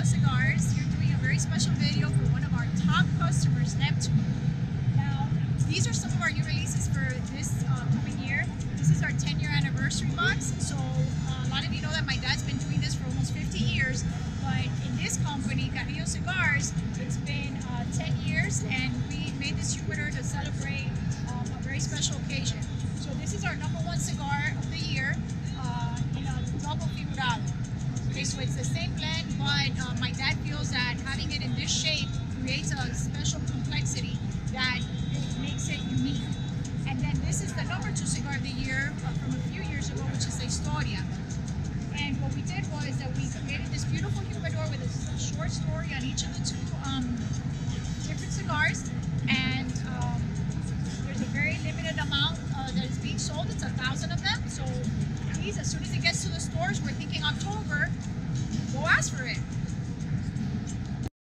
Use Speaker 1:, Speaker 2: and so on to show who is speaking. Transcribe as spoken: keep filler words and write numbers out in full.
Speaker 1: Cigars. You're doing a very special video for one of our top customers, Neptune. Now, these are some of our new releases for this uh, coming year. This is our ten year anniversary box. So uh, a lot of you know that my dad's been doing this for almost fifty years, but in this company, Carrillo Cigars, it's been uh, ten years, and we made this humidor to celebrate um, a very special occasion. So this is our number one cigar of the year uh, in a double figurado. Okay, so it's the same blend, but uh, my dad feels that having it in this shape creates a special complexity that it makes it unique. And then this is the number two cigar of the year uh, from a few years ago, which is the Historia. And what we did was that we created this beautiful humidor with a short story on each of the two um, different cigars. And um, there's a very limited amount uh, that is being sold. It's a thousand of them. So please, as soon as it gets to the stores, we're thinking October, go ask for it.